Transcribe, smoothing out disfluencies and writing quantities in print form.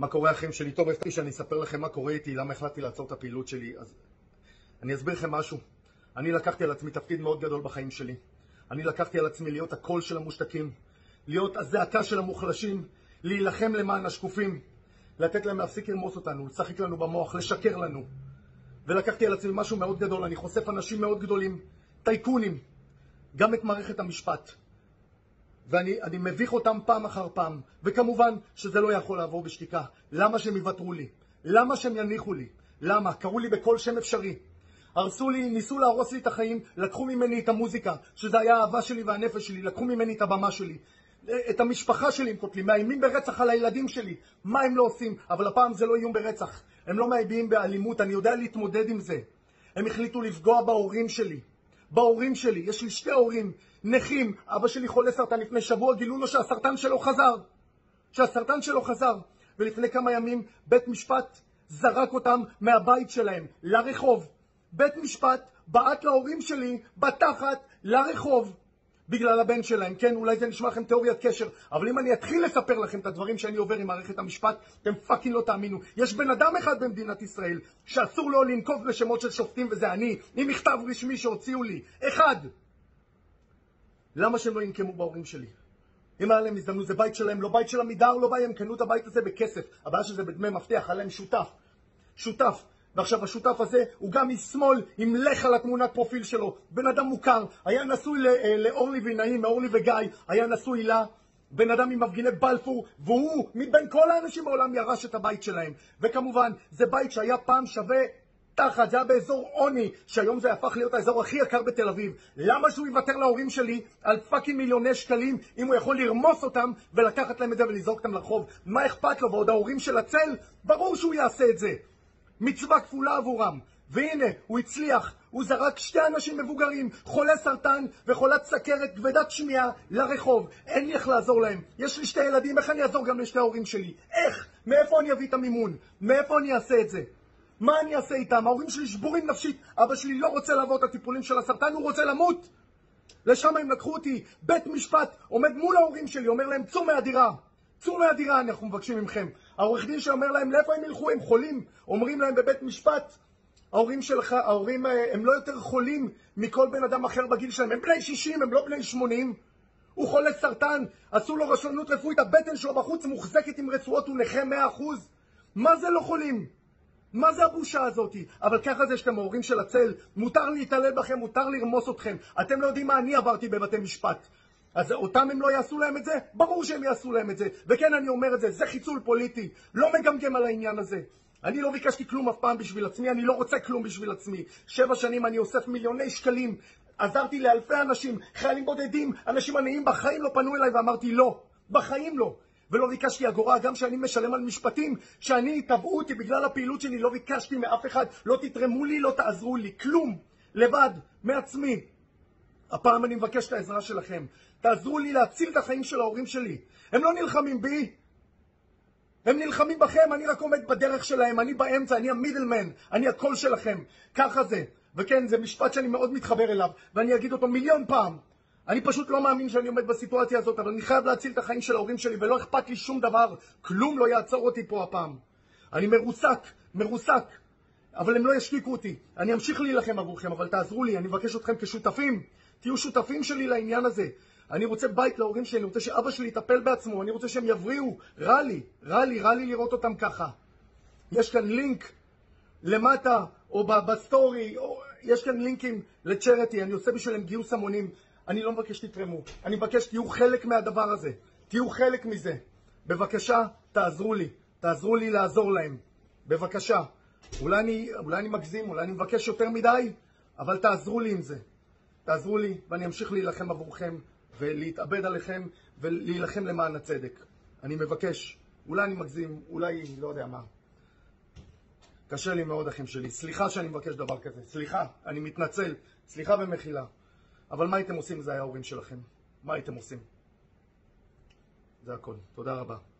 מה קורה אחים שלי? טוב, הבטחתי שאני אספר לכם מה קורה איתי, למה החלטתי לעצור את הפעילות שלי. אז אני אסביר לכם משהו. אני לקחתי על עצמי תפקיד מאוד גדול בחיים שלי. אני לקחתי על עצמי להיות הקול של המושתקים, להיות הזעקה של המוחלשים, להילחם למען השקופים, לתת להם להפסיק לרמוס אותנו, לשחק לנו במוח, לשקר לנו. ולקחתי על עצמי משהו מאוד גדול, אני חושף אנשים מאוד גדולים, טייקונים, גם את מערכת המשפט. ואני מביך אותם פעם אחר פעם, וכמובן שזה לא יכול לעבור בשתיקה. למה שהם יוותרו לי? למה שהם יניחו לי? למה? קראו לי בכל שם אפשרי. הרסו לי, ניסו להרוס לי את החיים, לקחו ממני את המוזיקה, שזה היה האהבה שלי והנפש שלי, לקחו ממני את הבמה שלי, את המשפחה שלי הם קוטלים, מאיימים ברצח על הילדים שלי. מה הם לא עושים? אבל הפעם זה לא איום ברצח. הם לא מאיימים באלימות, אני יודע להתמודד עם זה. הם החליטו לפגוע בהורים שלי. בהורים שלי, יש לי שתי הורים, נכים, אבא שלי חולה סרטן, לפני שבוע גילו לו שהסרטן שלו חזר. ולפני כמה ימים בית משפט זרק אותם מהבית שלהם לרחוב. בית משפט בעט להורים שלי בתחת לרחוב בגלל הבן שלהם. כן, אולי זה נשמע לכם תיאוריית קשר, אבל אם אני אתחיל לספר לכם את הדברים שאני עובר עם מערכת המשפט, אתם פאקינג לא תאמינו. יש בן אדם אחד במדינת ישראל שאסור לו לנקוב בשמות של שופטים, וזה אני, עם מכתב רשמי שהוציאו לי. אחד. למה שהם לא ינקמו בהורים שלי? אם היה להם הזדמנות, זה בית שלהם, לא בית של עמידר, לא בעיה, הם קנו את הבית הזה בכסף. הבעיה שזה בדמי מפתח, עליהם שותף. ועכשיו השותף הזה הוא גם משמאל עם לך על התמונת פרופיל שלו. בן אדם מוכר, היה נשוי לאורלי ונעים, מאורלי וגיא, היה נשוי לה, בן אדם עם מפגיני בלפור, והוא מבין כל האנשים בעולם ירש את הבית שלהם. וכמובן, זה בית שהיה פעם שווה תחת, זה היה באזור עוני, שהיום זה הפך להיות האזור הכי יקר בתל אביב. למה שהוא יוותר להורים שלי על פאקינג מיליוני שקלים, אם הוא יכול לרמוס אותם ולקחת להם את זה ולזרוק אותם לרחוב? מה אכפת לו? ועוד ההורים של הצל, ברור שהוא יעשה את זה. מצווה כפולה עבורם. והנה, הוא הצליח. הוא זרק שתי אנשים מבוגרים, חולה סרטן וחולת סכרת כבדת שמיעה, לרחוב. אין לי איך לעזור להם. יש לי שתי ילדים, איך אני אעזור גם לשתי ההורים שלי? איך? מאיפה אני אביא את המימון? מאיפה אני אעשה את זה? מה אני אעשה איתם? ההורים שלי שבורים נפשית. אבא שלי לא רוצה לעבור את הטיפולים של הסרטן, הוא רוצה למות. לשם הם לקחו אותי. בית משפט עומד מול ההורים שלי, אומר להם, צאו מהדירה, אנחנו מבקשים ממכם. העורך דין שאומר להם, לאיפה הם ילכו? הם חולים. אומרים להם בבית משפט, ההורים הם לא יותר חולים מכל בן אדם אחר בגיל שלהם. הם בני 60, הם לא בני 80. הוא חולה סרטן, עשו לו רשלנות רפואית, הבטן שלו בחוץ מוחזקת עם רצועות, הוא נכה 100%. מה זה לא חולים? מה זה הבושה הזאת? אבל ככה זה שאתם ההורים של הצל, מותר להתעלל בכם, מותר לרמוס אתכם. אתם לא יודעים מה אני עברתי בבתי משפט. אז אותם הם לא יעשו להם את זה? ברור שהם יעשו להם את זה. וכן, אני אומר את זה, זה חיצול פוליטי. לא מגמגם על העניין הזה. אני לא ביקשתי כלום אף פעם בשביל עצמי, אני לא רוצה כלום בשביל עצמי. 7 שנים אני אוסף מיליוני שקלים, עזרתי לאלפי אנשים, חיילים בודדים, אנשים עניים, בחיים לא פנו אליי ואמרתי לא. בחיים לא. ולא ביקשתי אגורה, גם שאני משלם על משפטים, שאני תבעו אותי בגלל הפעילות שלי, לא ביקשתי מאף אחד, לא תתרמו לי, לא תעזרו לי, כלום, לבד, מעצמי. הפעם אני מבקש את העזרה שלכם, תעזרו לי להציל את החיים של ההורים שלי. הם לא נלחמים בי, הם נלחמים בכם, אני רק עומד בדרך שלהם, אני באמצע, אני המידלמן, אני הקול שלכם, ככה זה. וכן, זה משפט שאני מאוד מתחבר אליו, ואני אגיד אותו מיליון פעם. אני פשוט לא מאמין שאני עומד בסיטואציה הזאת, אבל אני חייב להציל את החיים של ההורים שלי, ולא אכפת לי שום דבר, כלום לא יעצור אותי פה הפעם. אני מרוסק, אבל הם לא ישתיקו אותי. אני אמשיך להילחם עבורכם, אבל תעזרו לי, אני מבקש אתכם כשותפים, תהיו שותפים שלי לעניין הזה. אני רוצה בית להורים שלי, אני רוצה שאבא שלי יטפל בעצמו, אני רוצה שהם יבריאו, רע לי לראות אותם ככה. יש כאן לינק למטה, או בסטורי, יש כאן לינקים לצ'רטי, אני עושה בשבילם גיוס המונים. אני לא מבקש תתרמו, אני מבקש תהיו חלק מהדבר הזה, תהיו חלק מזה. בבקשה, תעזרו לי לעזור להם. בבקשה. אולי אני מגזים, אולי אני מבקש יותר מדי, אבל תעזרו לי עם זה. תעזרו לי, ואני אמשיך להילחם עבורכם, ולהתאבד עליכם, ולהילחם למען הצדק. אני מבקש, אולי אני מגזים, אולי לא יודע מה. קשה לי מאוד, אחים שלי. סליחה שאני מבקש דבר כזה. סליחה, אני מתנצל. סליחה ומחילה. אבל מה הייתם עושים אם זה היה ההורים שלכם? מה הייתם עושים? זה הכל. תודה רבה.